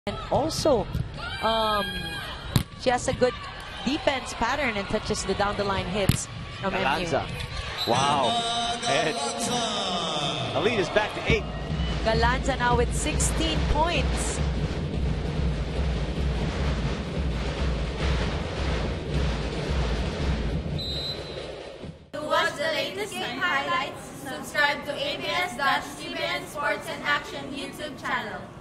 And also, she has a good defense pattern and touches the down-the-line hits from Galanza. MU. Wow. And the lead is back to 8. Galanza now with 16 points. To watch the latest game highlights, subscribe to ABS-CBN Sports and Action YouTube channel.